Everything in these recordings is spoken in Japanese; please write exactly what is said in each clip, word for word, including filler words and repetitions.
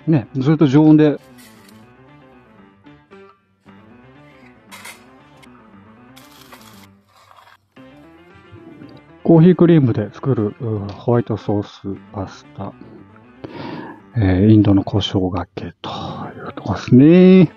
ね、ずっと常温で。コーヒークリームで作るホワイトソースパスタ、えー、インドの胡椒がけというとこですね。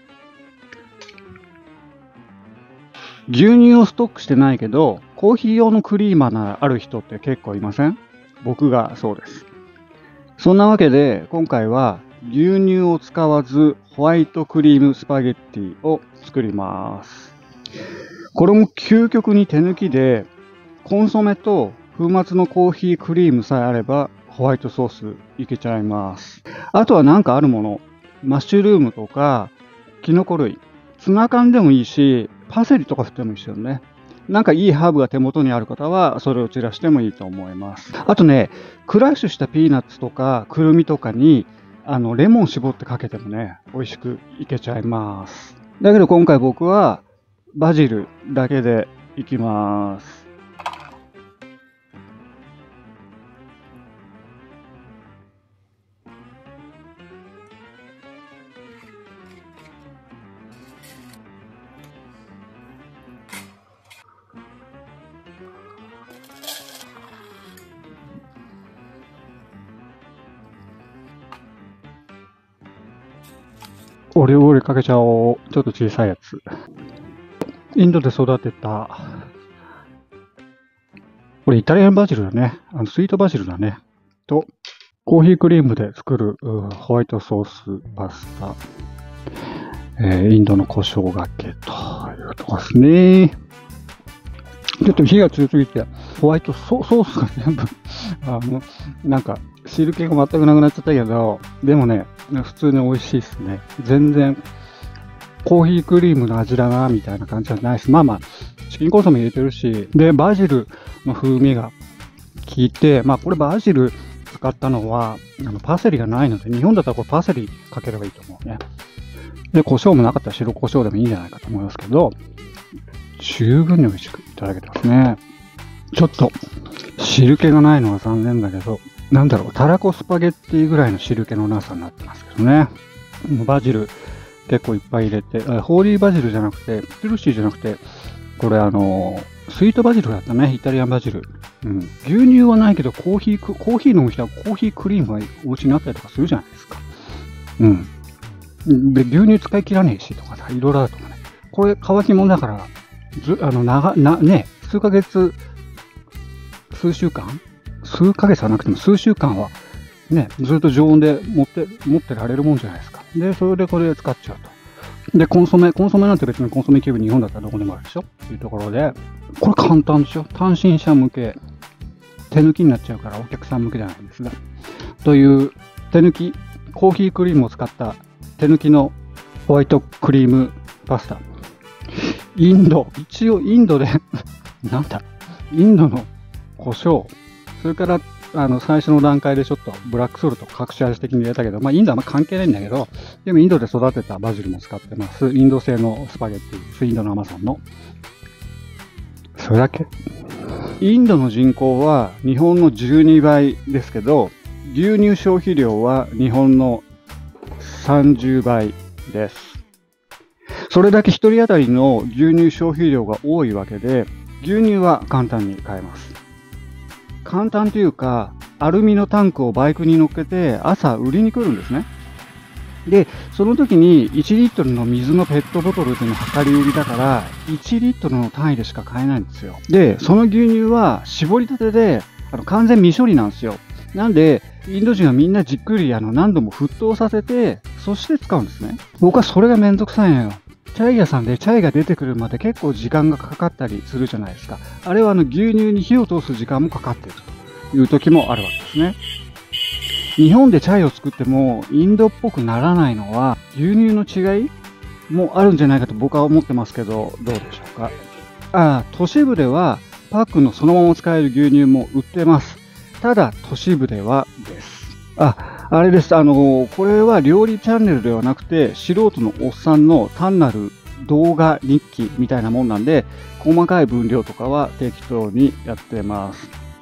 牛乳をストックしてないけど、コーヒー用のクリーマーがある人って結構いません？僕がそうです。そんなわけで、今回は牛乳を使わずホワイトクリームスパゲッティを作ります。これも究極に手抜きで、コンソメと粉末のコーヒークリームさえあればホワイトソースいけちゃいます。あとはなんかあるもの、マッシュルームとかキノコ類、ツナ缶でもいいし、パセリとか振ってもいいですよね。なんかいいハーブが手元にある方はそれを散らしてもいいと思います。あとね、クラッシュしたピーナッツとかくるみとかにあのレモン絞ってかけてもね、美味しくいけちゃいます。だけど今回僕はバジルだけでいきます。オリーブオイルかけちゃおう。ちょっと小さいやつ。インドで育てた。これイタリアンバジルだね。あのスイートバジルだね。と、コーヒークリームで作るホワイトソースパスタ。えー、インドの胡椒がけというとこですね。ちょっと火が強すぎて、ホワイト ソ, ソースが全部、あの、なんか、汁気が全くなくなっちゃったけど、でもね、普通に美味しいですね。全然、コーヒークリームの味だな、みたいな感じじゃないです。まあまあ、チキンコンソメ入れてるし、で、バジルの風味が効いて、まあこれバジル使ったのは、あのパセリがないので、日本だったらこれパセリかければいいと思うね。で、胡椒もなかったら白胡椒でもいいんじゃないかと思いますけど、十分に美味しくいただけてますね。ちょっと汁気がないのは残念だけど、なんだろう、たらこスパゲッティぐらいの汁気のなさになってますけどね。バジル結構いっぱい入れて、ホーリーバジルじゃなくて、ヘルシーじゃなくて、これあの、スイートバジルだったね、イタリアンバジル。うん。牛乳はないけど、コーヒー、コーヒー飲む人はコーヒークリームがお家にあったりとかするじゃないですか。うん。で、牛乳使い切らねえしとかさ、いろいろあるとかね。これ乾き物だから、ず、あの、長、な、ね、数ヶ月、数週間数ヶ月はなくても数週間は、ね、ずっと常温で持って、持ってられるもんじゃないですか。で、それでこれで使っちゃうと。で、コンソメ、コンソメなんて別にコンソメキューブ日本だったらどこでもあるでしょっていうところで、これ簡単でしょ。単身者向け、手抜きになっちゃうからお客さん向けじゃないんですが。という手抜き、コーヒークリームを使った手抜きのホワイトクリームパスタ。インド、一応インドで、なんだ、インドの胡椒、それからあの最初の段階でちょっとブラックソルト隠し味的に入れたけど、まあインドはあんま関係ないんだけど、でもインドで育てたバジルも使ってます。インド製のスパゲッティ、インドのアマゾンの。それだけ。インドの人口は日本のじゅうにばいですけど、牛乳消費量は日本のさんじゅうばいです。それだけひとり当たりの牛乳消費量が多いわけで、牛乳は簡単に買えます。簡単というか、アルミのタンクをバイクに乗っけて朝売りに来るんですね。で、その時にいちリットルの水のペットボトルでの量り売りだから、いちリットルの単位でしか買えないんですよ。で、その牛乳は絞りたてで、あの完全未処理なんですよ。なんで、インド人はみんなじっくりあの何度も沸騰させて、そして使うんですね。僕はそれがめんどくさいのよ。チャイ屋さんでチャイが出てくるまで結構時間がかかったりするじゃないですか。あれはあの牛乳に火を通す時間もかかっているという時もあるわけですね。日本でチャイを作ってもインドっぽくならないのは牛乳の違いもあるんじゃないかと僕は思ってますけど、どうでしょうか。ああ、都市部ではパックのそのまま使える牛乳も売ってます。ただ都市部ではです。あ、あれです。あの、これは料理チャンネルではなくて、素人のおっさんの単なる動画日記みたいなもんなんで、細かい分量とかは適当にやってます。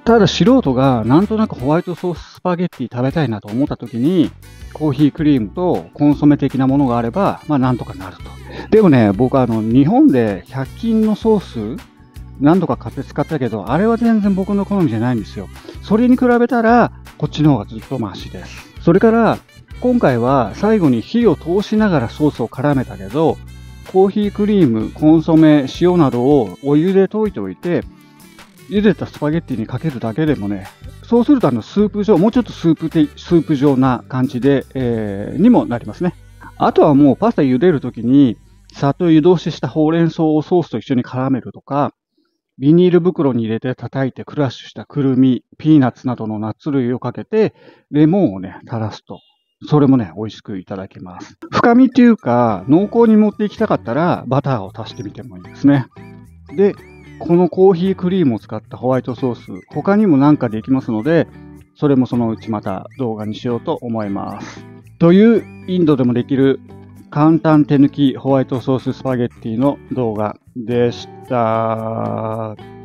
ただ素人がなんとなくホワイトソーススパゲッティ食べたいなと思った時に、コーヒークリームとコンソメ的なものがあれば、まあなんとかなると。でもね、僕はあの日本でひゃく均のソース何度か買って使ったけど、あれは全然僕の好みじゃないんですよ。それに比べたら、こっちの方がずっとマシです。それから、今回は最後に火を通しながらソースを絡めたけど、コーヒークリーム、コンソメ、塩などをお湯で溶いておいて、茹でたスパゲッティにかけるだけでもね、そうするとあのスープ状、もうちょっとスープ的、スープ状な感じで、えー、にもなりますね。あとはもうパスタ茹でるときに、さっと湯通ししたほうれん草をソースと一緒に絡めるとか、ビニール袋に入れて叩いてクラッシュしたくるみ、ピーナッツなどのナッツ類をかけて、レモンをね、垂らすと。それもね、美味しくいただけます。深みっていうか、濃厚に持っていきたかったら、バターを足してみてもいいですね。で、このコーヒークリームを使ったホワイトソース、他にもなんかできますので、それもそのうちまた動画にしようと思います。という、インドでもできる簡単手抜きホワイトソーススパゲッティの動画でした。